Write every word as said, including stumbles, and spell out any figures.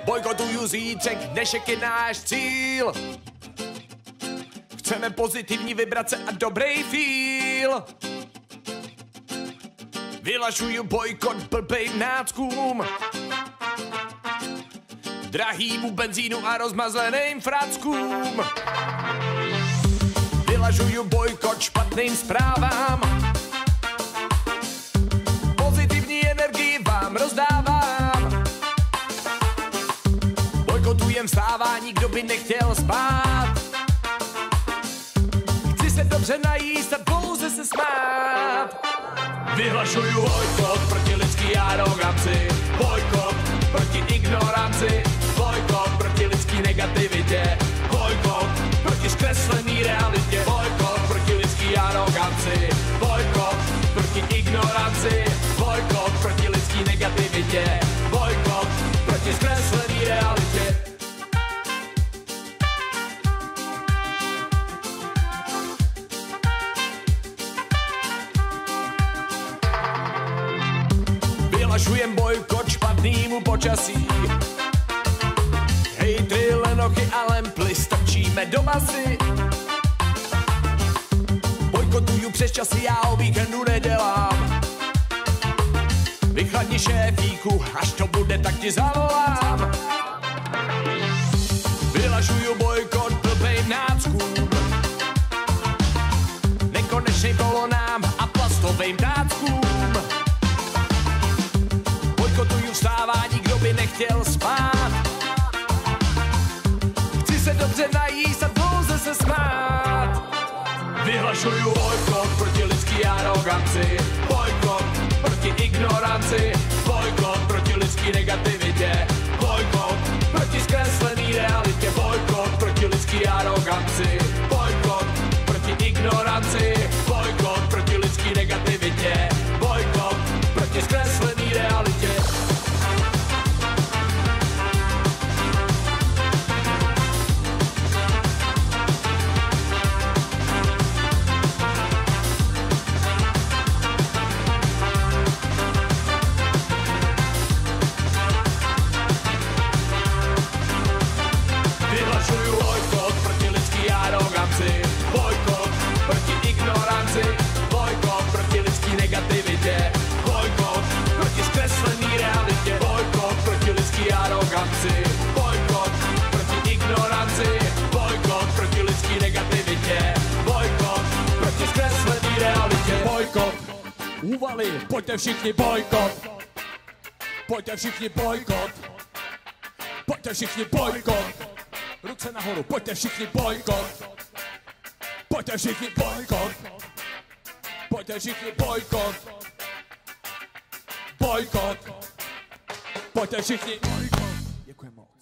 Bojkotuju zítřek, dnešek je náš cíl. Chceme pozitivní vibrace a dobrý feel. Vylašuju bojkot blbejm náckům, drahýmu benzínu a rozmazleným frackům. Vylažuju bojkot špatným zprávám, pozitivní energii vám rozdávám. Bojkotujem vstávání, kdo by nechtěl spát. Chci se dobře najíst a dlouze se smát. Vyhlašuju bojkot proti lidský aroganci, bojkot proti ignoranci, bojkot proti lidský negativitě, bojkot proti zkreslený realitě, bojkot proti lidský aroganci, bojkot proti ignoranci, bojkot proti lidský negativitě, bojkot proti zkreslený realitě. Vyhlašujem bojkot špatnému počasí. Hejtry, lenochy a lemply, strčíme do basy. Bojkotuju přes časy, já o víkendu nedělám. Vychladni šéfíku, až to bude, tak ti zavolám. Vyhlašuju bojkot blbejm náckům, nekonečným kolonám a plastovým táckům. Bojkotuju vstávání, kdo by nechtěl spát. Chci se dobře najíst a dlouze se smát. Vyhlašuju bojkot proti lidský aroganci, bojkot proti ignoranci, bojkot proti lidský negativitě, bojkot proti zkreslený realitě, bojkot proti lidský aroganci, bojkot proti ignoranci, bojkot proti lidský negativitě, bojkot proti zkreslený realitě. Vyhlašuju bojkot proti lidský aroganci, bojkot proti ignoranci, bojkot proti lidský negativitě, bojkot proti zkreslený realitě, bojkot proti lidský aroganci, bojkot proti ignoranci, bojkot proti lidský negativitě, bojkot proti zkreslený realitě. Bojkot, úvaly, pojďte všichni bojkot, pojďte všichni bojkot, pojďte všichni bojkot. Ruce nahoru, pojďte všichni bojkot, pojďte všichni bojkot, pojďte všichni bojkot, bojkot, pojďte všichni bojkot. Děkujeme moc.